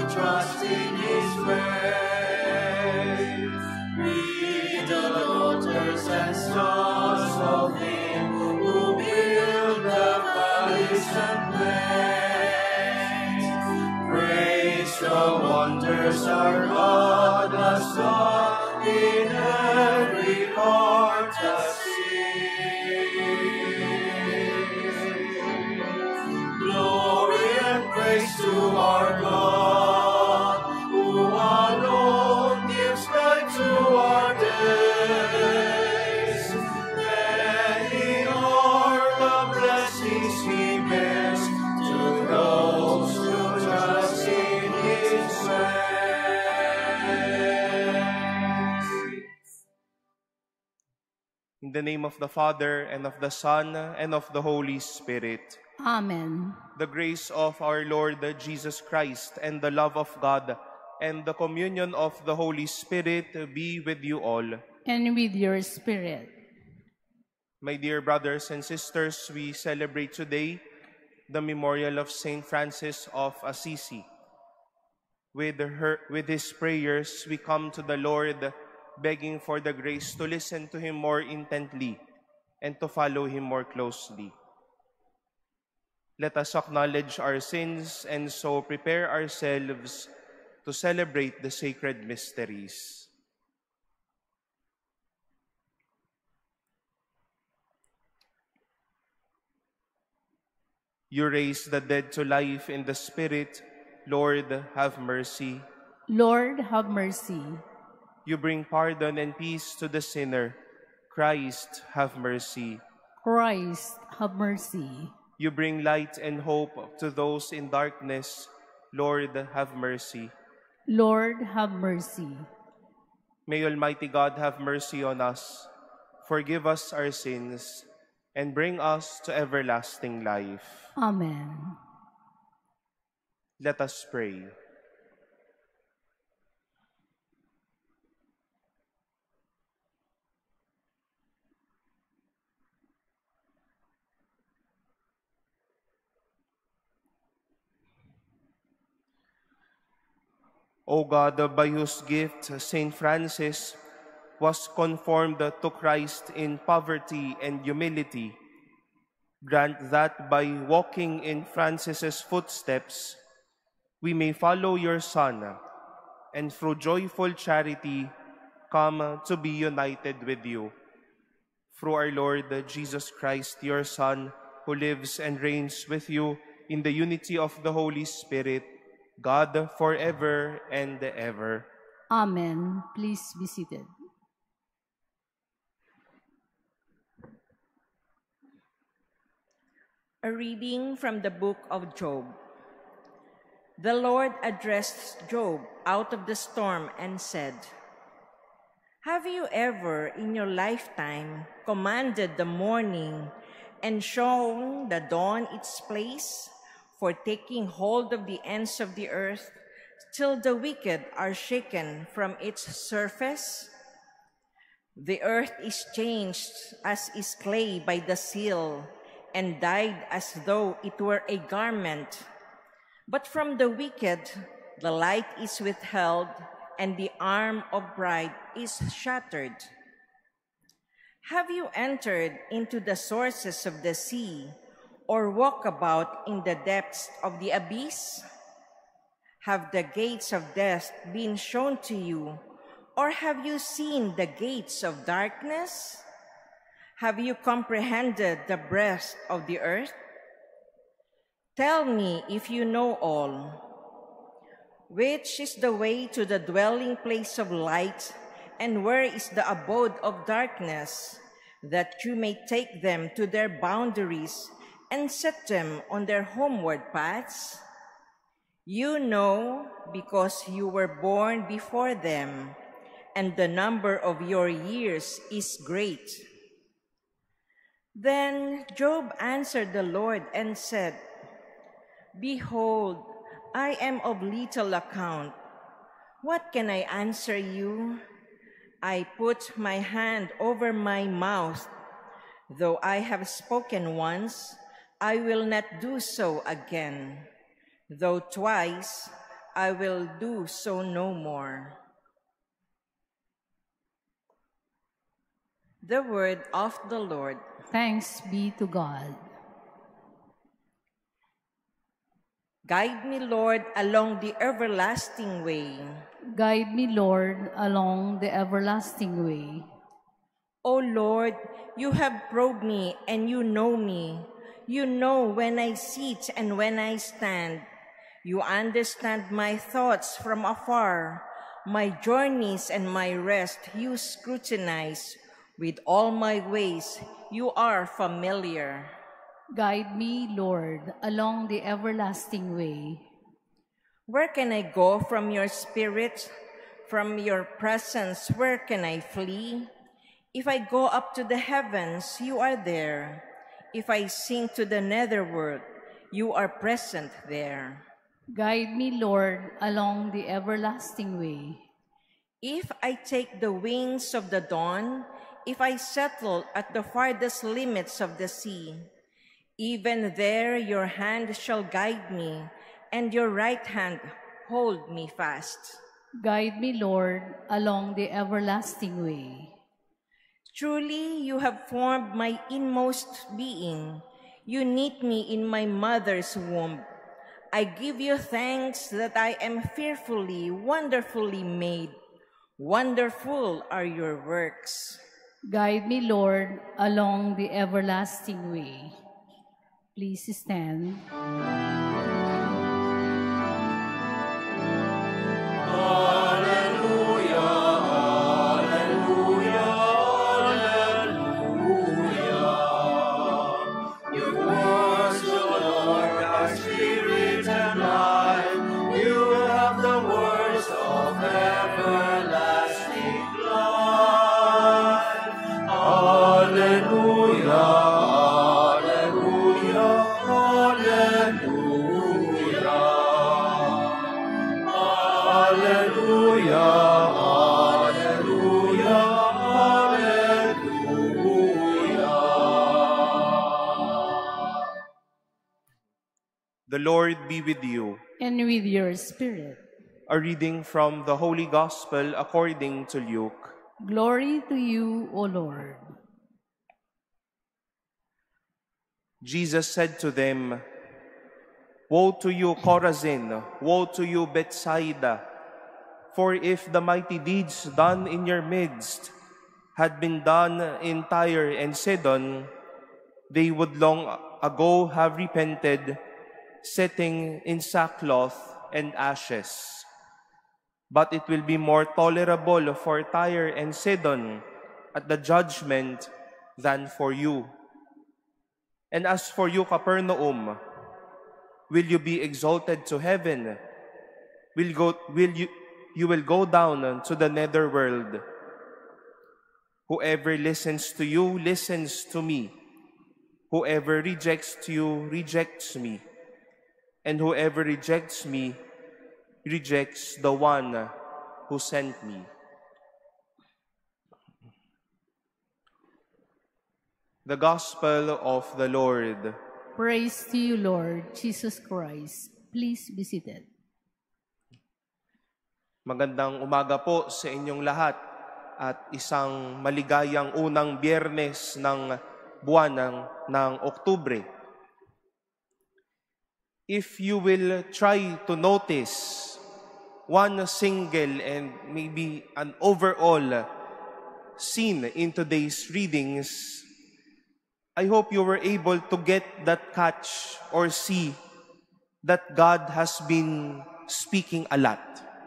trust in His way. We, the daughters and sons of Him who build the valleys and plains, praise the wonders our God has done in every heart has seen. Glory and praise to our God, who alone gives light to our days. Many are the blessings He bears to those who trust in His way. In the name of the Father, and of the Son, and of the Holy Spirit. Amen. The grace of our Lord Jesus Christ, and the love of God, and the communion of the Holy Spirit be with you all. And with your spirit. My dear brothers and sisters, we celebrate today the memorial of Saint Francis of Assisi. With his prayers, we come to the Lord, begging for the grace to listen to Him more intently and to follow Him more closely. Let us acknowledge our sins and so prepare ourselves to celebrate the sacred mysteries. You raise the dead to life in the Spirit. Lord, have mercy. Lord, have mercy. You bring pardon and peace to the sinner. Christ, have mercy. Christ, have mercy. You bring light and hope to those in darkness. Lord, have mercy. Lord, have mercy. May Almighty God have mercy on us, forgive us our sins, and bring us to everlasting life. Amen. Let us pray. O God, by whose gift Saint Francis was conformed to Christ in poverty and humility, grant that by walking in Francis's footsteps, we may follow your Son, and through joyful charity come to be united with you. Through our Lord Jesus Christ, your Son, who lives and reigns with you in the unity of the Holy Spirit, God forever and ever. Amen. Please be seated. A reading from the book of Job. The Lord addressed Job out of the storm and said, "Have you ever in your lifetime commanded the morning and shown the dawn its place for taking hold of the ends of the earth till the wicked are shaken from its surface? The earth is changed as is clay by the seal, and dyed as though it were a garment. But from the wicked the light is withheld, and the arm of pride is shattered. Have you entered into the sources of the sea, or walk about in the depths of the abyss? Have the gates of death been shown to you, or have you seen the gates of darkness? Have you comprehended the breadth of the earth? Tell me if you know all. Which is the way to the dwelling place of light, and where is the abode of darkness, that you may take them to their boundaries and set them on their homeward paths? You know, because you were born before them, and the number of your years is great." Then Job answered the Lord and said, "Behold, I am of little account. What can I answer you? I put my hand over my mouth. Though I have spoken once, I will not do so again. Though twice, I will do so no more. The word of the Lord. Thanks be to God. Guide me, Lord, along the everlasting way. Guide me, Lord, along the everlasting way. O Lord, you have probed me and you know me. You know when I sit and when I stand. You understand my thoughts from afar. My journeys and my rest you scrutinize. With all my ways you are familiar. Guide me, Lord, along the everlasting way. Where can I go from your spirit? From your presence, where can I flee? If I go up to the heavens, you are there. If I sink to the netherworld, you are present there. Guide me, Lord, along the everlasting way. If I take the wings of the dawn, if I settle at the farthest limits of the sea, even there your hand shall guide me, and your right hand hold me fast. Guide me, Lord, along the everlasting way. Truly you have formed my inmost being. You knit me in my mother's womb. I give you thanks that I am fearfully, wonderfully made. Wonderful are your works. Guide me, Lord, along the everlasting way. Please stand. The Lord be with you. And with your spirit. A reading from the Holy Gospel according to Luke. Glory to you, O Lord. Jesus said to them, "Woe to you, Chorazin! Woe to you, Bethsaida! For if the mighty deeds done in your midst had been done in Tyre and Sidon, they would long ago have repented, sitting in sackcloth and ashes. But it will be more tolerable for Tyre and Sidon at the judgment than for you. And as for you, Capernaum, will you be exalted to heaven? You will go down to the netherworld. Whoever listens to you listens to me. Whoever rejects you rejects me. And whoever rejects me rejects the one who sent me." The Gospel of the Lord. Praise to you, Lord Jesus Christ. Please be seated. Magandang umaga po sa inyong lahat at isang maligayang unang Biyernes ng buwan ng Oktubre. If you will try to notice one single and maybe an overall scene in today's readings, I hope you were able to get that catch or see that God has been speaking a lot.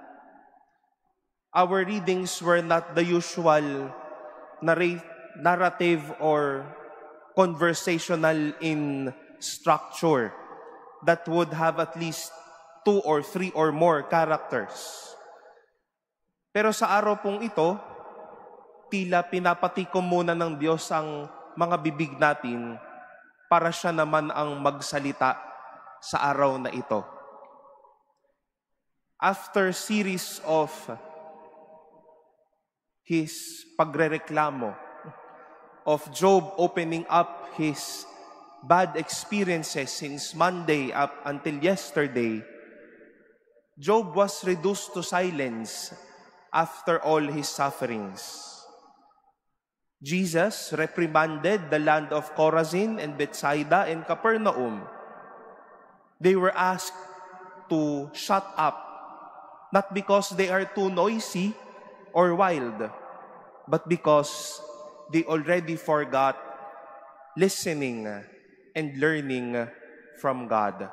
Our readings were not the usual narrative or conversational in structure that would have at least 2 or 3 or more characters. Pero sa araw pong ito, tila pinapatikom muna ng Diyos ang mga bibig natin para siya naman ang magsalita sa araw na ito. After series of his pagrereklamo, of Job opening up his bad experiences since Monday up until yesterday, Job was reduced to silence after all his sufferings. Jesus reprimanded the land of Chorazin and Bethsaida and Capernaum. They were asked to shut up, not because they are too noisy or wild, but because they already forgot listening and learning from God.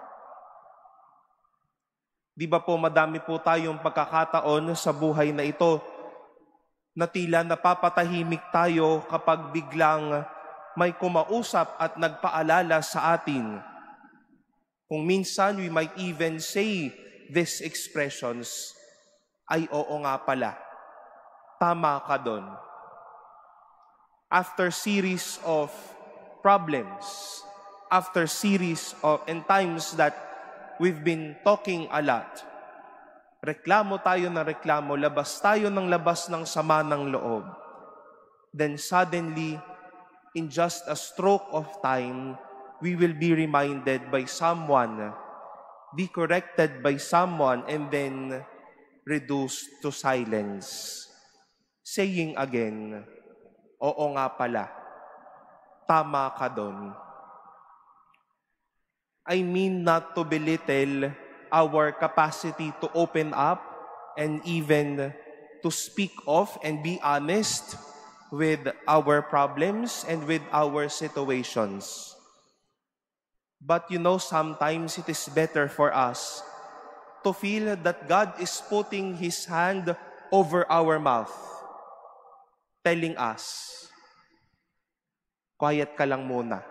Di ba po madami po tayong pagkakataon sa buhay na ito na tila napapatahimik tayo kapag biglang may kumausap at nagpaalala sa atin. Kung minsan we might even say these expressions, ay oo nga pala, tama ka doon. After series of problems, after series of and times that we've been talking a lot, reklamo tayo ng reklamo, labas tayo ng labas ng sama ng loob. Then suddenly, in just a stroke of time, we will be reminded by someone, be corrected by someone, and then reduced to silence. Saying again, oo nga pala, tama ka doon. I mean not to belittle our capacity to open up and even to speak of and be honest with our problems and with our situations. But sometimes it is better for us to feel that God is putting His hand over our mouth, telling us, quiet ka lang muna.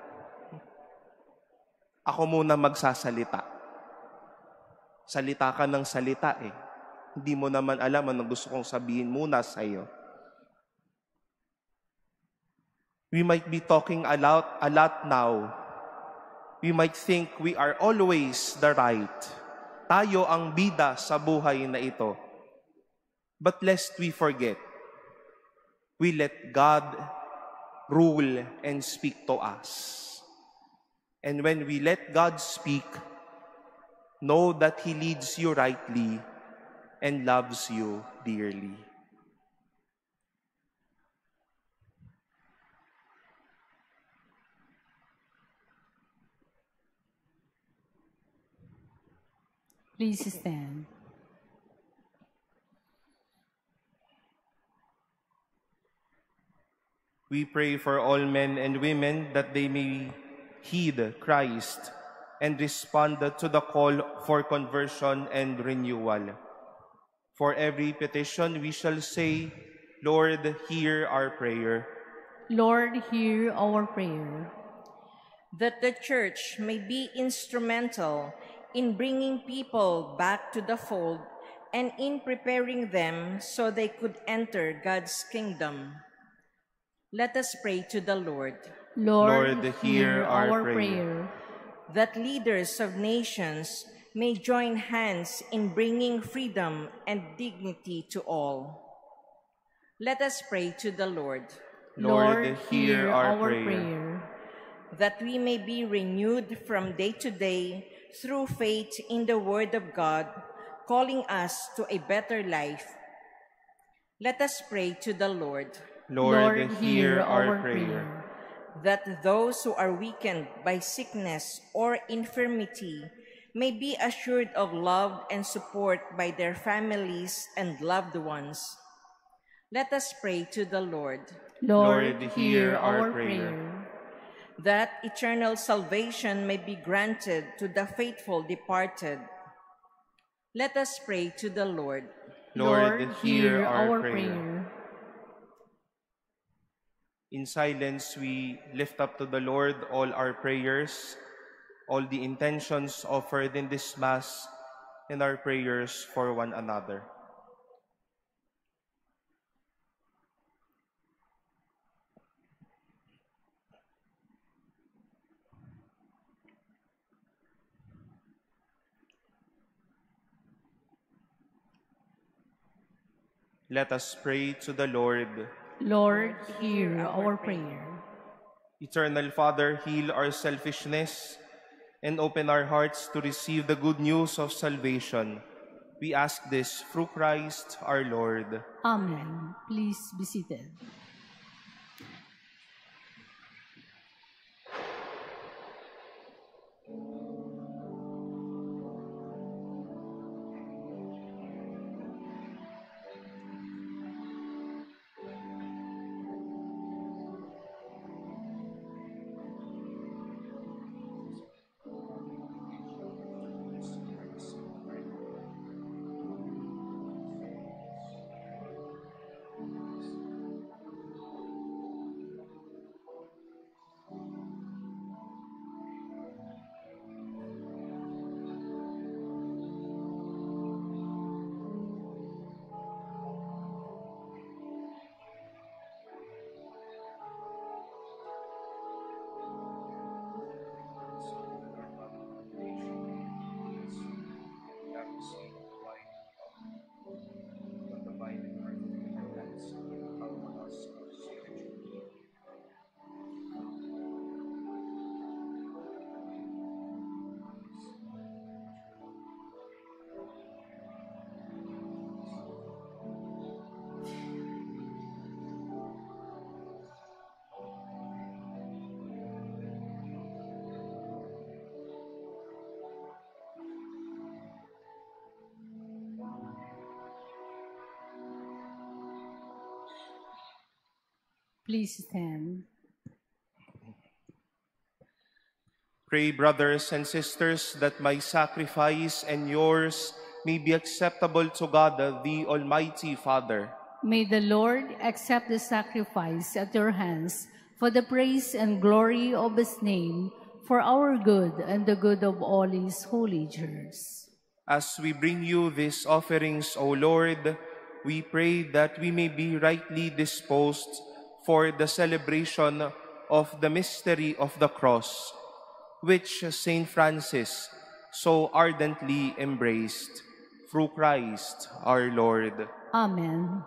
Ako muna magsasalita. Salita ka ng salita eh. Hindi mo naman alam ano gusto kong sabihin muna sa iyo. We might be talking a lot now. We might think we are always the right. Tayo ang bida sa buhay na ito. But lest we forget, we let God rule and speak to us. And when we let God speak, know that He leads you rightly and loves you dearly. Please stand. We pray for all men and women that they may heed Christ and respond to the call for conversion and renewal. For every petition we shall say, Lord, hear our prayer. Lord, hear our prayer. That the Church may be instrumental in bringing people back to the fold and in preparing them so they could enter God's kingdom. Let us pray to the Lord. Lord, hear our prayer. That leaders of nations may join hands in bringing freedom and dignity to all. Let us pray to the Lord. Lord, hear our prayer. That we may be renewed from day to day through faith in the Word of God, calling us to a better life. Let us pray to the Lord. Lord, hear our prayer. That those who are weakened by sickness or infirmity may be assured of love and support by their families and loved ones. Let us pray to the Lord. Lord, hear our prayer. That eternal salvation may be granted to the faithful departed. Let us pray to the Lord. Lord, hear our prayer. prayer. In silence, we lift up to the Lord all our prayers, all the intentions offered in this Mass, and our prayers for one another. Let us pray to the Lord. Lord, hear our prayer. Eternal Father, heal our selfishness and open our hearts to receive the good news of salvation. We ask this through Christ our Lord. Amen. Please be seated. Please stand. Pray, brothers and sisters, that my sacrifice and yours may be acceptable to God, the Almighty Father. May the Lord accept the sacrifice at your hands for the praise and glory of his name, for our good and the good of all his holy church. As we bring you these offerings, O Lord, we pray that we may be rightly disposed for the celebration of the mystery of the cross, which Saint Francis so ardently embraced, through Christ our Lord. Amen.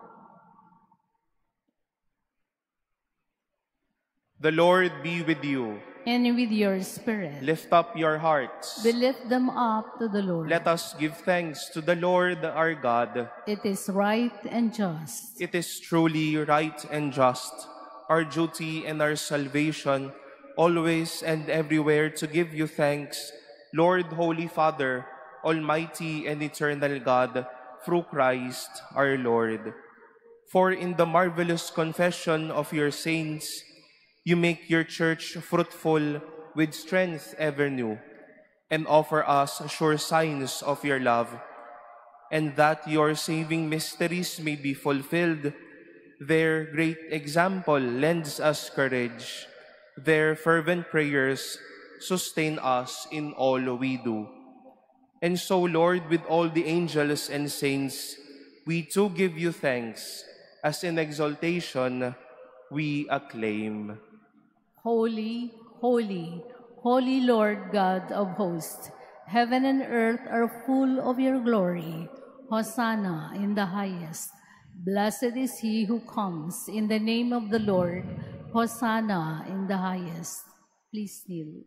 The Lord be with you. And with your spirit. Lift up your hearts. We lift them up to the Lord. Let us give thanks to the Lord our God. It is right and just. It is truly right and just, our duty and our salvation, always and everywhere to give you thanks, Lord, Holy Father, Almighty and eternal God, through Christ our Lord. For in the marvelous confession of your saints, you make your church fruitful with strength ever new, and offer us sure signs of your love, and that your saving mysteries may be fulfilled. Their great example lends us courage. Their fervent prayers sustain us in all we do. And so, Lord, with all the angels and saints, we too give you thanks, as in exaltation we acclaim. Holy, holy, holy Lord God of hosts, heaven and earth are full of your glory. Hosanna in the highest. Blessed is he who comes in the name of the Lord. Hosanna in the highest. Please kneel.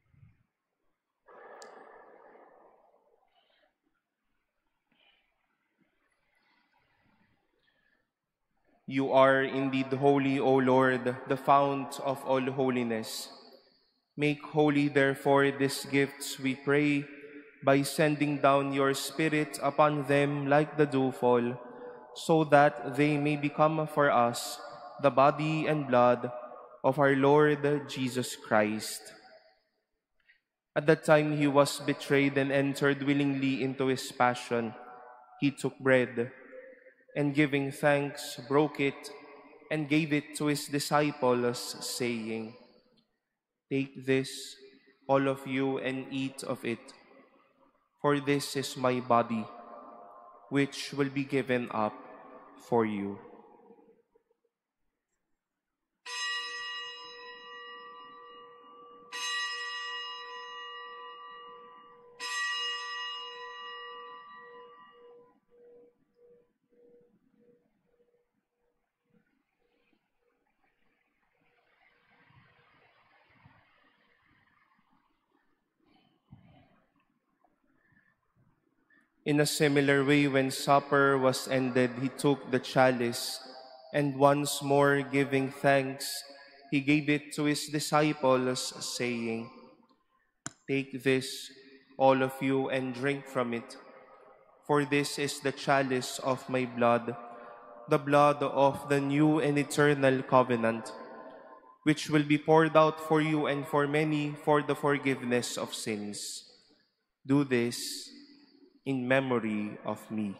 You are indeed holy, O Lord, the fount of all holiness. Make holy, therefore, these gifts, we pray, by sending down your Spirit upon them like the dewfall, so that they may become for us the body and blood of our Lord Jesus Christ. At the time he was betrayed and entered willingly into his passion, he took bread, and giving thanks, broke it, and gave it to his disciples, saying, "Take this, all of you, and eat of it, for this is my body, which will be given up for you." In a similar way, when supper was ended, he took the chalice, and once more giving thanks, he gave it to his disciples, saying, "Take this, all of you, and drink from it, for this is the chalice of my blood, the blood of the new and eternal covenant, which will be poured out for you and for many for the forgiveness of sins. Do this in memory of me."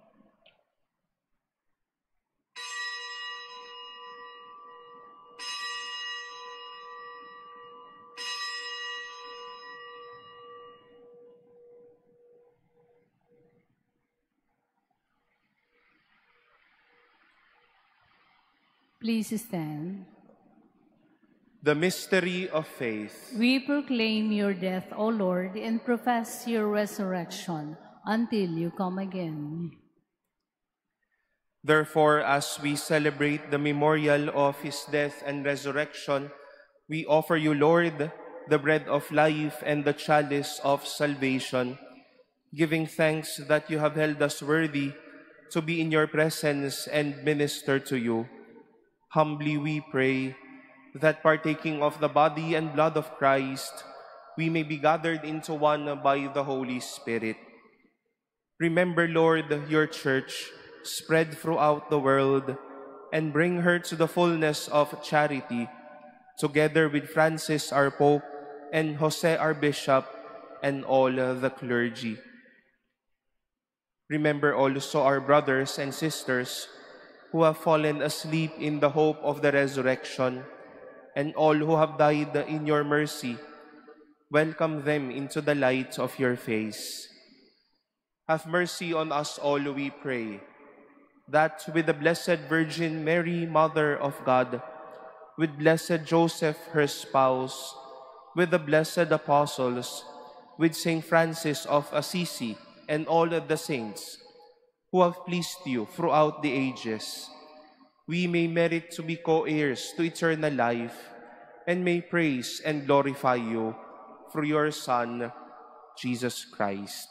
Please stand. The mystery of faith. We proclaim your death, O Lord, and profess your resurrection until you come again. Therefore, as we celebrate the memorial of his death and resurrection, we offer you, Lord, the bread of life and the chalice of salvation, giving thanks that you have held us worthy to be in your presence and minister to you. Humbly we pray that partaking of the body and blood of Christ, we may be gathered into one by the Holy Spirit. Remember, Lord, your church spread throughout the world and bring her to the fullness of charity, together with Francis our Pope and Jose our Bishop and all the clergy. Remember also our brothers and sisters who have fallen asleep in the hope of the resurrection, and all who have died in your mercy. Welcome them into the light of your face. Have mercy on us all, we pray, that with the Blessed Virgin Mary, Mother of God, with Blessed Joseph, her spouse, with the blessed apostles, with Saint Francis of Assisi, and all of the saints who have pleased you throughout the ages, we may merit to be co-heirs to eternal life, and may praise and glorify you through your Son, Jesus Christ.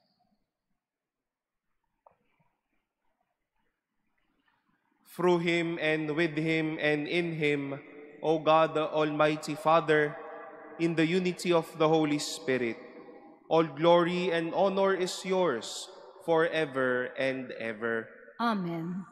Through him, and with him, and in him, O God, the Almighty Father, in the unity of the Holy Spirit, all glory and honor is yours forever and ever. Amen.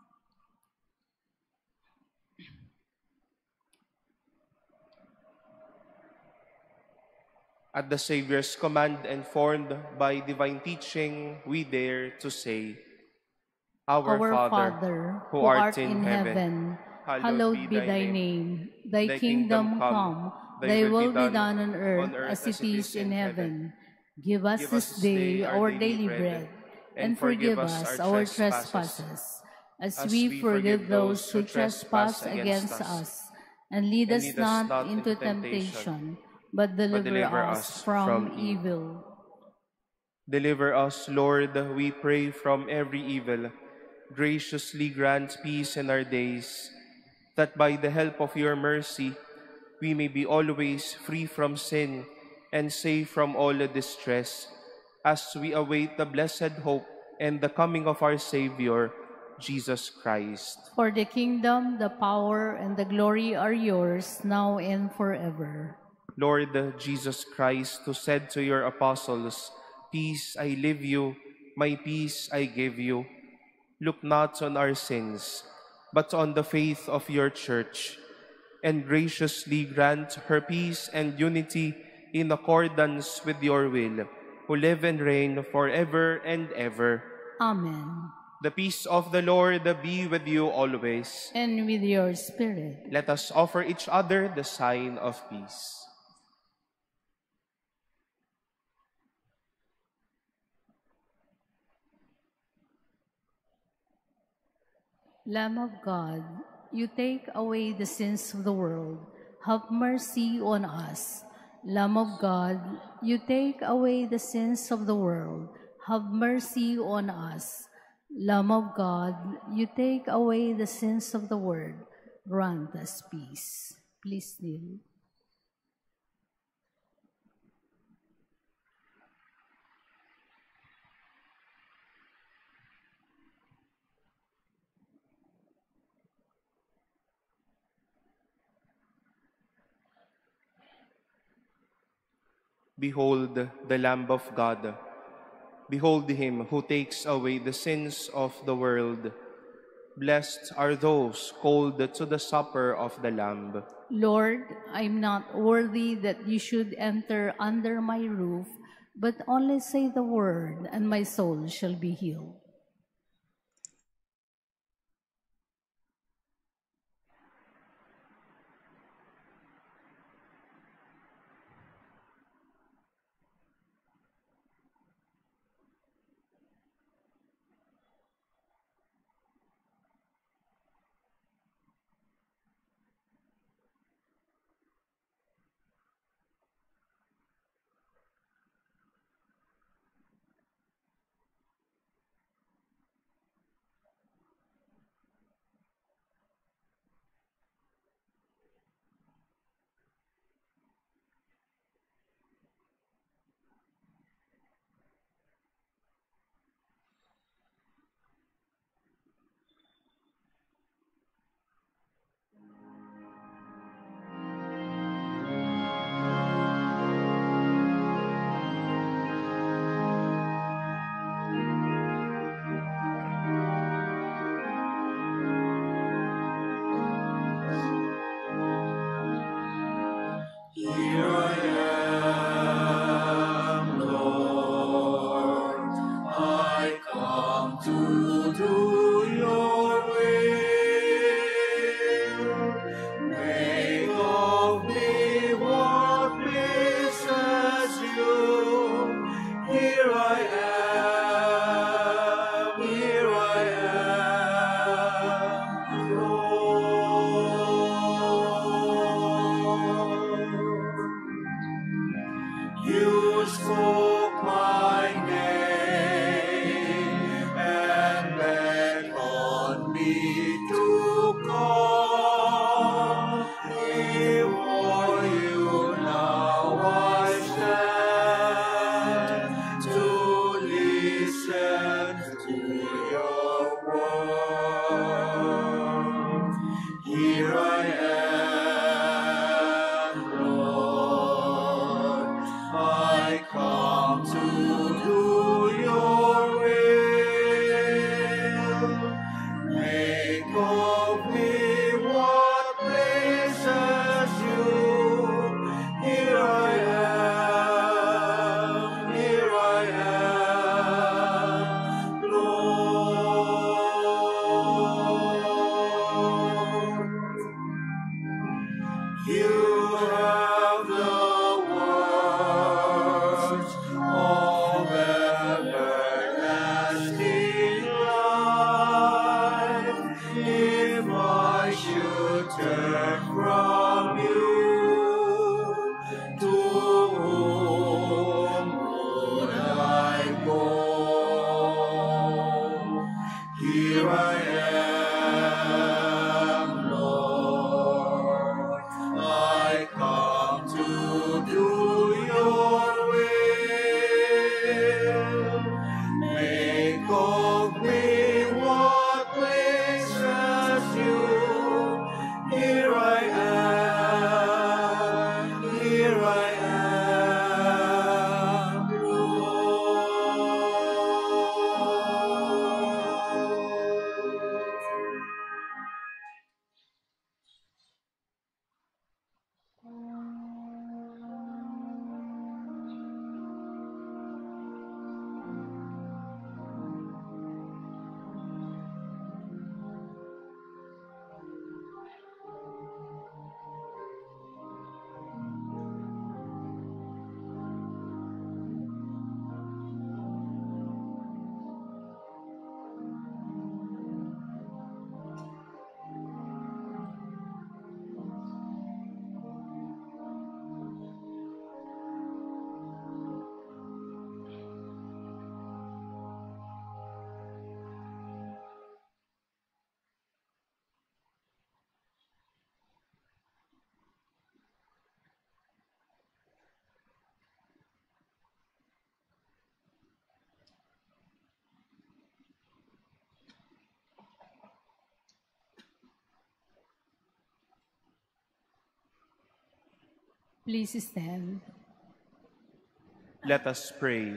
At the Savior's command and formed by divine teaching, we dare to say, Our Father, who art in heaven, hallowed be thy name. Thy kingdom come, thy will be done on earth as it is in heaven. Give us this day our daily bread, and forgive us our trespasses, as we forgive those who trespass against us. And lead us not into temptation, but deliver us from evil. Deliver us, Lord, we pray, from every evil. Graciously grant peace in our days, that by the help of your mercy, we may be always free from sin and safe from all distress, as we await the blessed hope and the coming of our Savior, Jesus Christ. For the kingdom, the power, and the glory are yours, now and forever. Lord Jesus Christ, who said to your apostles, Peace I leave you, my peace I give you, look not on our sins, but on the faith of your church, and graciously grant her peace and unity in accordance with your will, who live and reign forever and ever. Amen. The peace of the Lord be with you always. And with your spirit. Let us offer each other the sign of peace. Lamb of God, you take away the sins of the world. Have mercy on us. Lamb of God, you take away the sins of the world. Have mercy on us. Lamb of God, you take away the sins of the world. Grant us peace. Please kneel. Behold the Lamb of God. Behold him who takes away the sins of the world. Blessed are those called to the supper of the Lamb. Lord, I'm not worthy that you should enter under my roof, but only say the word, and my soul shall be healed. Here I am, Lord. I come to do your will. Make of me what pleases you. Here I am, Lord. You spoke my name and beckoned me to come. Before you now I stand to listen to your word. Here I am, Lord. I come to do your will. Make of me what pleases you. Here I am, Lord. You have the words of everlasting life. If I should turn from you, to whom would I go? Here I am, Lord. I come to do your will. Make of me what pleases you. Here I am, Lord. Please stand. Let us pray.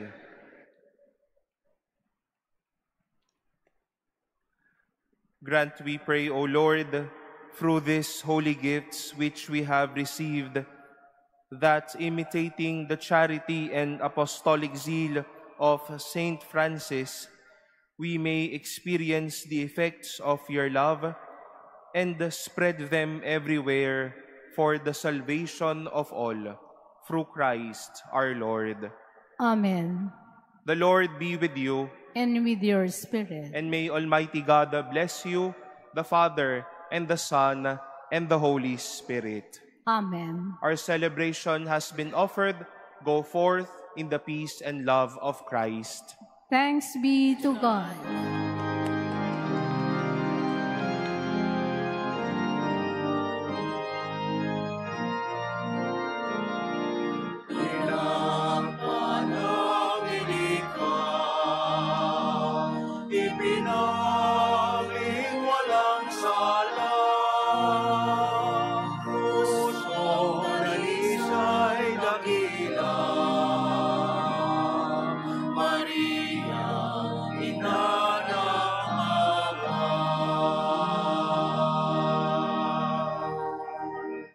Grant, we pray, O Lord, through these holy gifts which we have received, that imitating the charity and apostolic zeal of Saint Francis, we may experience the effects of your love and spread them everywhere for the salvation of all, through Christ our Lord. Amen. The Lord be with you, And with your spirit. and may Almighty God bless you, the Father, and the Son, and the Holy Spirit. Amen. Our celebration has been offered. Go forth in the peace and love of Christ. Thanks be to God.